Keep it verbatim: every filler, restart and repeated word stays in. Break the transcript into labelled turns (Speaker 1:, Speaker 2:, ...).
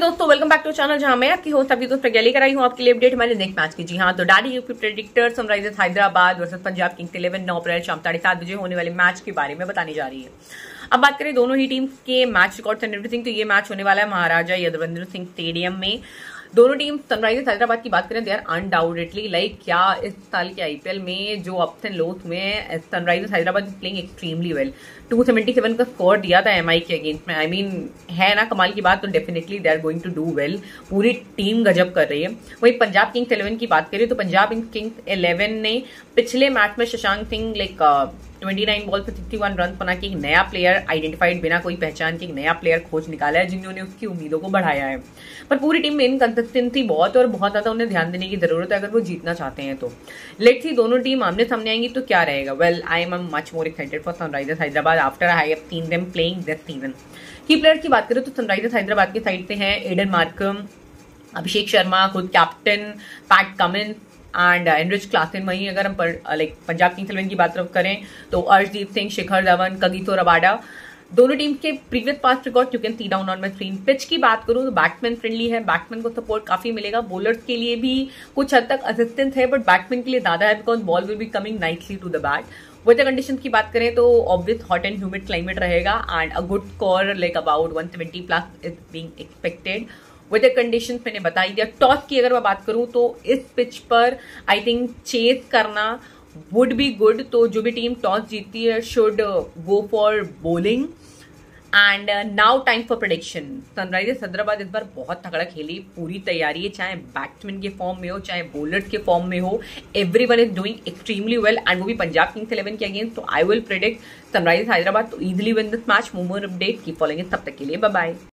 Speaker 1: दोस्तों, welcome back to channel जहां मैं आपकी होस्ट अभी दोस्त प्रज्ञा लेकर आई हूं आपके लिए अपडेट हमारे नेक्स्ट मैच की। जी हां, तो डाडी UP predictor Sunrisers Hyderabad versus Punjab Kings eleven नौ अप्रैल शाम साढ़े सात बजे होने वाले मैच के बारे में बताने जा रही है। अब बात करें दोनों ही टीम्स के मैच रिकॉर्ड्स एंड एवरीथिंग, तो ये मैच होने वाला है महाराजा यदुवंदर सिंह स्टेडियम में। दोनों टीम सनराइजर्स हैदराबाद की बात करें, दे आर अनडाउटेडली लाइक क्या इस साल के आईपीएल में जो अप्स एंड लोस हुए हैं, Sunrisers Hyderabad is playing extremely well. Two seventy seven का स्कोर दिया था एमआई के अगेंस्ट में। आई I मीन mean, है ना कमाल की बात, तो definitely they are going to do well. पूरी टीम गजब कर रही है। वहीं पंजाब किंग्स इलेवन की बात करें तो पंजाब किंग्स इलेवन ने पिछले मैच में शशांक सिंह लाइक उनतीस बॉल पे इकसठ रन बना के एक नया प्लेयर आइडेंटिफाइड, बिना कोई पहचान के एक नया प्लेयर खोज निकाला है, जिन्होंने उसकी उम्मीदों को बढ़ाया है। पर पूरी टीम में इनकंसिस्टेंसी बहुत और बहुत ज्यादा उन्हें ध्यान देने की जरूरत है अगर वो जीतना चाहते हैं तो। लेट्स सी दोनों टीम आमने सामने आएंगी तो क्या रहेगा। Well, I am much more excited for Sunrisers Hyderabad after I have seen them playing this season. की प्लेयर की बात करें तो सनराइजर्स हैदराबाद की साइड से हैं एडन मार्करम, अभिषेक शर्मा, खुद captain Pat Cummins and Heinrich Klaasen. वहीं अगर हम लाइक पंजाब किंग्स इलेवन की बात करें तो अर्शदीप सिंह, शिखर धवन, कगिसो रबाडा। दोनों टीम के previous past record you can see down on my screen. Pitch की बात करूं तो बैट्समैन फ्रेंडली है, बैट्समैन को सपोर्ट काफी मिलेगा। बॉलर्स के लिए भी कुछ हद तक असिस्टेंस है, बट बैट्समैन के लिए ज्यादा है because ball will be coming nicely to the bat. Weather condition की बात करें तो obvious hot and humid climate रहेगा and a good score like about one seventy plus is being expected. Weather conditions मैंने बता दिया। टॉस की अगर मैं बात करूं तो इस पिच पर आई थिंक चेस करना वुड बी गुड, तो जो भी टीम टॉस जीतती है should go for bowling. And now time for prediction. Sunrisers Hyderabad इस बार बहुत तगड़ा खेली, पूरी तैयारी है, चाहे बैट्समैन के फॉर्म में हो चाहे बॉलर्स के फॉर्म में हो। Everyone is doing extremely well and वो भी पंजाब किंग्स इलेवन के अगेंस्ट। तो I will predict Sunrisers Hyderabad to easily win this match. More update keep following, तब तक के लिए बाय बाय।